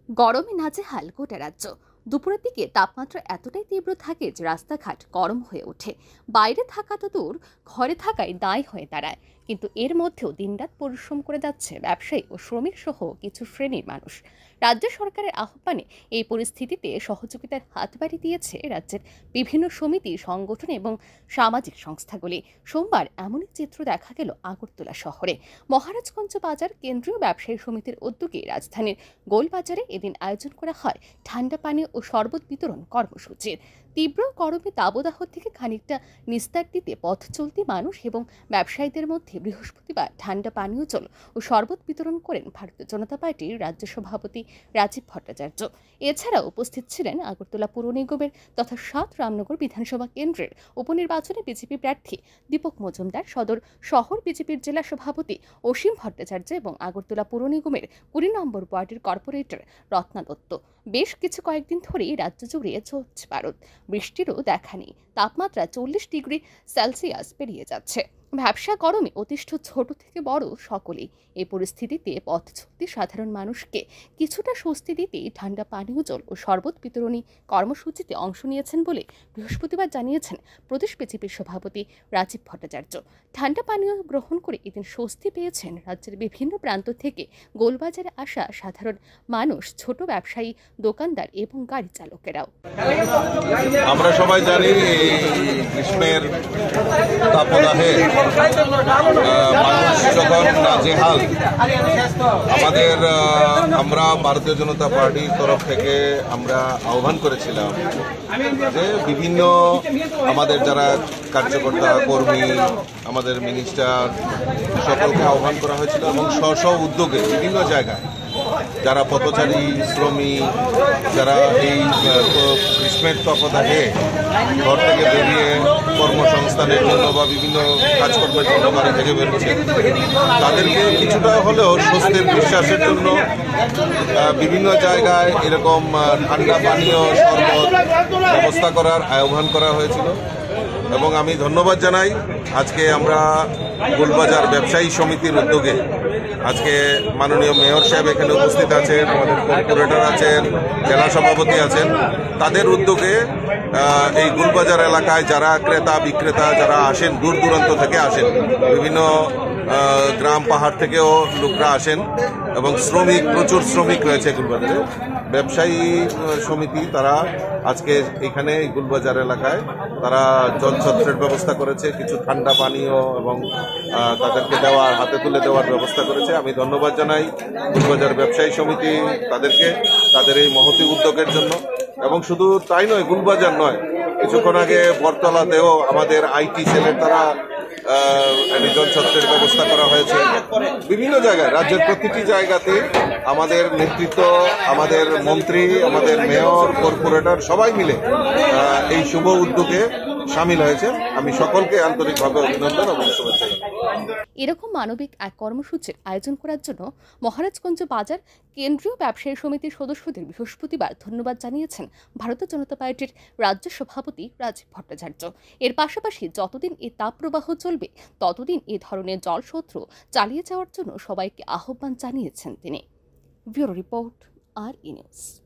গরমে নাজেহাল গোটা রাজ্য। দুপুরের দিকে তাপমাত্রা এতটাই তীব্র থাকে যে রাস্তাঘাট গরম হয়ে ওঠে। বাইরে থাকা তো দূর, ঘরে থাকাই দায় হয়ে দাঁড়ায়। কিন্তু এর মধ্যেও দিনরাত পরিশ্রম করে যাচ্ছে ব্যবসায়ী ও শ্রমিক সহ কিছু শ্রেণীর মানুষ। রাজ্য সরকারের আহ্বানে এই পরিস্থিতিতে সহযোগিতার হাত বাড়িয়ে দিয়েছে রাজ্যের বিভিন্ন সমিতি, সংগঠন এবং সামাজিক সংস্থাগুলি। সোমবার এমনই চিত্র দেখা গেল আগরতলা শহরে। মহারাজগঞ্জ বাজার কেন্দ্রীয় ব্যবসায়ী সমিতির উদ্যোগে রাজধানীর গোলবাজারে এদিন আয়োজন করা হয় ঠান্ডা পানীয় ও শরবত বিতরণ কর্মসূচির। তীব্র গরমে দাবদাহ থেকে খানিকটা নিস্তার দিতে পথ চলতি মানুষ এবং ব্যবসায়ীদের মধ্যে বৃহস্পতিবার ঠান্ডা পানীয় জল ও শরবত বিতরণ করেন ভারতীয় জনতা পার্টির রাজ্য সভাপতি রাজীব ভট্টাচার্য। এছাড়া উপস্থিত ছিলেন আগরতলা পুর নিগমের তথা ৭ রামনগর বিধানসভা কেন্দ্রের উপনির্বাচনে বিজেপি প্রার্থী দীপক মজুমদার, সদর শহর বিজেপির জেলা সভাপতি অসীম ভট্টাচার্য এবং আগরতলা পুর নিগমের ২০ নম্বর ওয়ার্ডের কর্পোরেটর রত্না দত্ত। বেশ কয়েকদিন ধরেই রাজ্য জুড়ে চলছে পারদ, বৃষ্টিরও দেখা নেই। তাপমাত্রা ৪০ ডিগ্রি সেলসিয়াস পেরিয়ে যাচ্ছে। ব্যবসা গরমে অতিষ্ঠ ছোট থেকে বড় সকলেই। এই পরিস্থিতিতে পথ চলতি সাধারণ মানুষকে কিছুটা স্বস্তি দিতেই ঠান্ডা পানীয় জল ও শরবত বিতরণী কর্মসূচিতে অংশ নিয়েছেন বলে বৃহস্পতিবার জানিয়েছেন প্রদেশ বিজেপির সভাপতি রাজীব ভট্টাচার্য। ঠান্ডা পানীয় গ্রহণ করে এদিন স্বস্তি পেয়েছেন রাজ্যের বিভিন্ন প্রান্ত থেকে গোলবাজারে আসা সাধারণ মানুষ, ছোট ব্যবসায়ী, দোকানদার এবং গাড়ি চালকেরাও। আমরা সবাই জানি এই গ্রীষ্মের তাপদাহে মানুষ যখন নাজেহাল, আমরা ভারতীয় জনতা পার্টির তরফ থেকে আমরা আহ্বান করেছিলাম যে বিভিন্ন আমাদের যারা কার্যকর্তা, কর্মী, আমাদের মিনিস্টার সকলকে আহ্বান করা হয়েছিল এবং স্ব উদ্যোগে বিভিন্ন জায়গায় যারা পথচারী, শ্রমিক, যারা এই গ্রীষ্মের তাপদাহে ঘর থেকে বেরিয়ে কর্মসংস্থানের জন্য বা বিভিন্ন কাজকর্মের জন্য বাড়ি থেকে বেরোচ্ছে, তাদেরকে কিছুটা হলেও স্বস্তির বিশ্বাসের জন্য বিভিন্ন জায়গায় এরকম ঠান্ডা পানীয় শরবত ব্যবস্থা করার আহ্বান করা হয়েছিল। এবং আমি ধন্যবাদ জানাই, আজকে আমরা গোলবাজার ব্যবসায়ী সমিতির উদ্যোগে আজকে মাননীয় মেয়র সাহেব এখানে উপস্থিত আছেন, আমাদের কর্পোরেটর আছেন, জেলা সভাপতি আছেন, তাদের উদ্যোগে এই গোলবাজার এলাকায় যারা ক্রেতা বিক্রেতা যারা আসেন, দূর দূরান্ত থেকে আসেন, বিভিন্ন গ্রাম পাহাড় থেকেও লোকরা আসেন এবং শ্রমিক, প্রচুর শ্রমিক রয়েছে গোলবাজারে। ব্যবসায়ী সমিতি তারা আজকে এখানে এই গোলবাজার এলাকায় তারা জলছত্রের ব্যবস্থা করেছে, কিছু ঠান্ডা পানীয় এবং তাদেরকে হাতে তুলে দেওয়ার ব্যবস্থা করেছে। আমি ধন্যবাদ জানাই গোলবাজার ব্যবসায়ী সমিতি তাদেরকে, তাদের এই মহতি উদ্যোগের জন্য। এবং শুধু তাই নয়, গোলবাজার নয়, কিছুক্ষণ আগে বটতলাতেও আমাদের আইটি সেলের তারা জলছত্রের ব্যবস্থা করা হয়েছে। বিভিন্ন জায়গায়, রাজ্যের প্রতিটি জায়গাতে আমাদের নেতৃত্ব, আমাদের মন্ত্রী, আমাদের মেয়র, কর্পোরেটর সবাই মিলে এই শুভ উদ্যোগে সামিল হয়েছে। আমি সকলকে আন্তরিকভাবে অভিনন্দন এবং শুভেচ্ছা জানাই। এরকম মানবিক এক কর্মসূচির আয়োজন করার জন্য মহারাজগঞ্জ বাজার কেন্দ্রীয় ব্যবসায়ী সমিতির সদস্যদের বৃহস্পতিবার ধন্যবাদ জানিয়েছেন ভারতীয় জনতা পার্টির রাজ্য সভাপতি রাজীব ভট্টাচার্য। এর পাশাপাশি যতদিন এই তাপপ্রবাহ চলবে ততদিন এ ধরনের জলসত্র চালিয়ে যাওয়ার জন্য সবাইকে আহ্বান জানিয়েছেন তিনি। ব্যুরো রিপোর্ট, আর ই নিউজ।